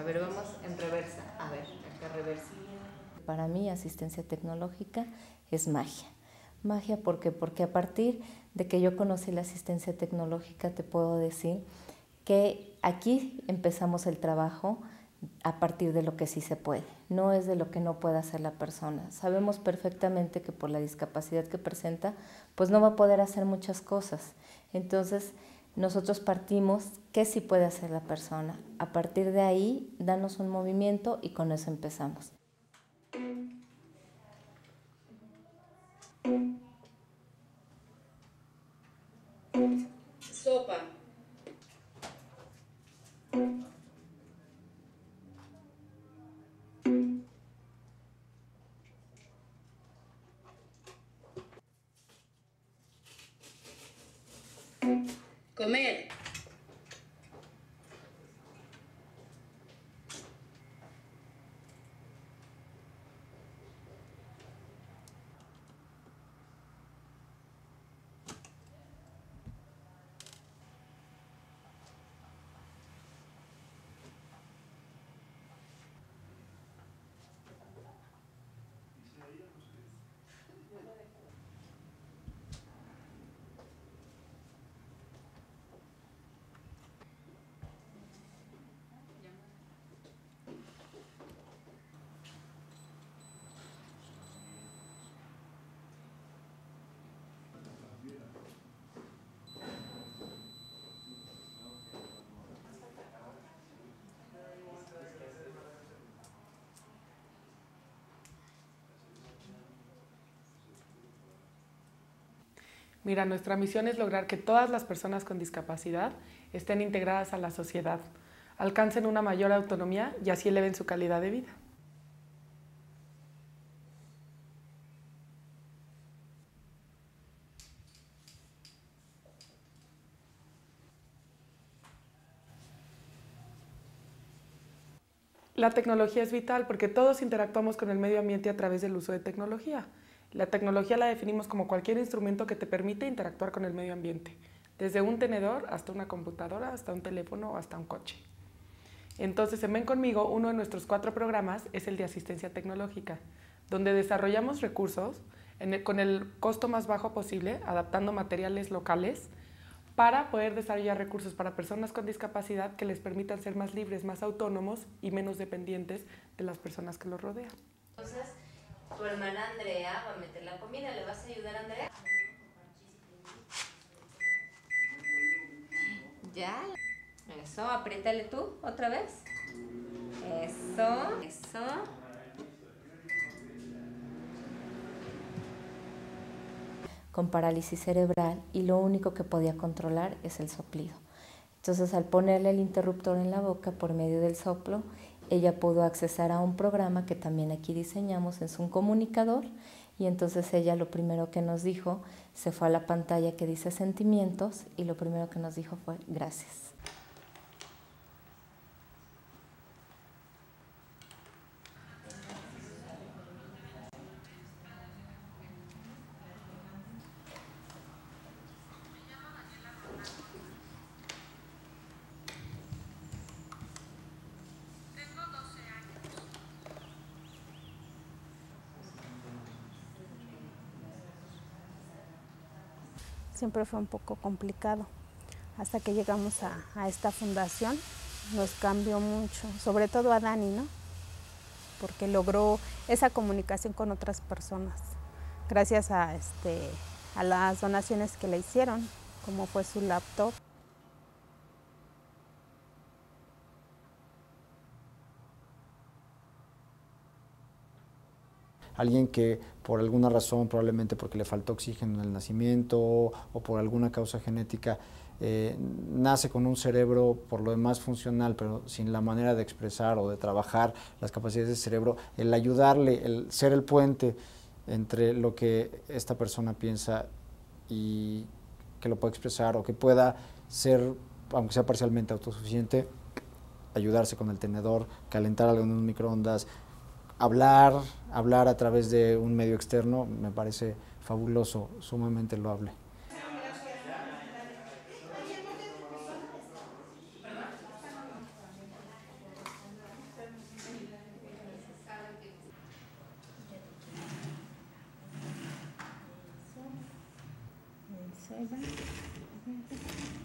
ver, vamos en reversa. A ver, acá reversa. Para mí, asistencia tecnológica es magia. Magia, ¿por qué? Porque a partir de que yo conocí la asistencia tecnológica, te puedo decir que aquí empezamos el trabajo a partir de lo que sí se puede, no es de lo que no pueda hacer la persona. Sabemos perfectamente que por la discapacidad que presenta, pues no va a poder hacer muchas cosas. Entonces, nosotros partimos qué sí puede hacer la persona. A partir de ahí, danos un movimiento y con eso empezamos. Sopa. Comer. Mira, nuestra misión es lograr que todas las personas con discapacidad estén integradas a la sociedad, alcancen una mayor autonomía y así eleven su calidad de vida. La tecnología es vital porque todos interactuamos con el medio ambiente a través del uso de tecnología. La tecnología la definimos como cualquier instrumento que te permite interactuar con el medio ambiente, desde un tenedor hasta una computadora, hasta un teléfono o hasta un coche. Entonces, en Ven Conmigo, uno de nuestros 4 programas es el de asistencia tecnológica, donde desarrollamos recursos con el costo más bajo posible, adaptando materiales locales, para poder desarrollar recursos para personas con discapacidad que les permitan ser más libres, más autónomos y menos dependientes de las personas que los rodean. Entonces, tu hermana Andrea va a meter la comida. ¿Le vas a ayudar, Andrea? Ya. Eso, apriétale tú otra vez. Eso, eso. Con parálisis cerebral y lo único que podía controlar es el soplido. Entonces, al ponerle el interruptor en la boca por medio del soplo, ella pudo accesar a un programa que también aquí diseñamos, es un comunicador, y entonces ella lo primero que nos dijo, se fue a la pantalla que dice sentimientos y lo primero que nos dijo fue gracias. Siempre fue un poco complicado. Hasta que llegamos a esta fundación, nos cambió mucho, sobre todo a Dani, ¿no? Porque logró esa comunicación con otras personas, gracias a las donaciones que le hicieron, como fue su laptop. Alguien que por alguna razón, probablemente porque le faltó oxígeno en el nacimiento o por alguna causa genética, nace con un cerebro por lo demás funcional, pero sin la manera de expresar o de trabajar las capacidades del cerebro, el ayudarle, el ser el puente entre lo que esta persona piensa y que lo pueda expresar o que pueda ser, aunque sea parcialmente autosuficiente, ayudarse con el tenedor, calentar algo en un microondas, hablar a través de un medio externo, me parece fabuloso, sumamente loable. Bye, bye.